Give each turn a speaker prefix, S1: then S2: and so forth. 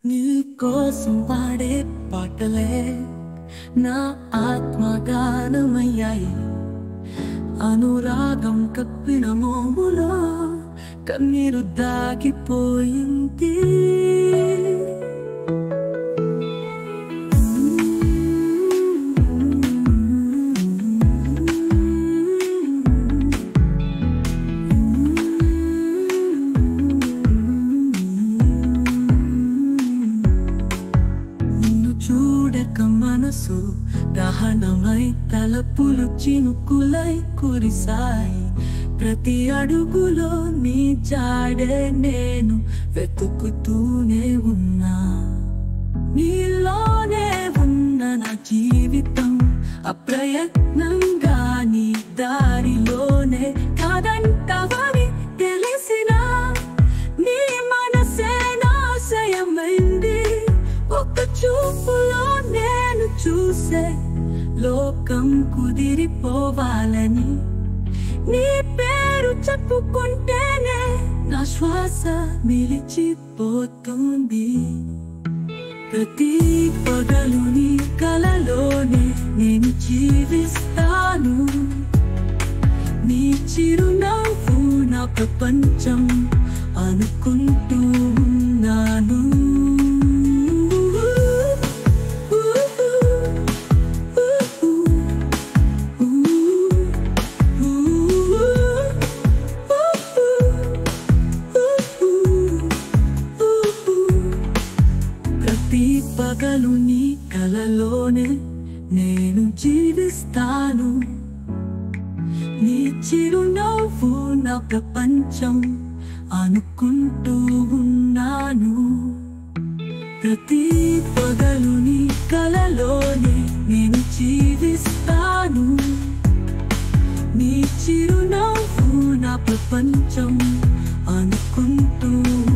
S1: నీ కోసం పాడే పాటలే నా ఆత్మగానమయ్యాయి. అనురాగం కప్పిన మోములో కన్నీరు దాగిపోయింది. చూడక మనసు దహనమై తలపులు చినుకులై కురిసాయి. ప్రతి అడుగులో నీ జాడే నేను వెతుకుతూనే ఉన్నా. నీలోనే ఉన్న నా జీవితం అప్రయత్నంగా నీ దారిలోనే కాదంటవని తెలిసినా నీ మనసే నాశయమైంది. ఒక చూపులో నేను చూసే లోకం కుదిరిపోవాలని నీ పేరు చెప్పుకుంటేనే నా శ్వాస నిలిచిపోతుంది. ప్రతి పగలు నీ కలలోనే నేను జీవిస్తాను. నీ చిరునవ్వు నా ప్రపంచం అనుకుంటూ ఉన్నాను. పగలు నీ కలలోనే నేను జీవిస్తాను. నీ చిరునవ్వు నా ప్రపంచం అనుకుంటూ ఉన్నాను. ప్రతి పగలు నీ కలలోనే నేను జీవిస్తాను. నీ చిరునవ్వు నా ప్రపంచం అనుకుంటూ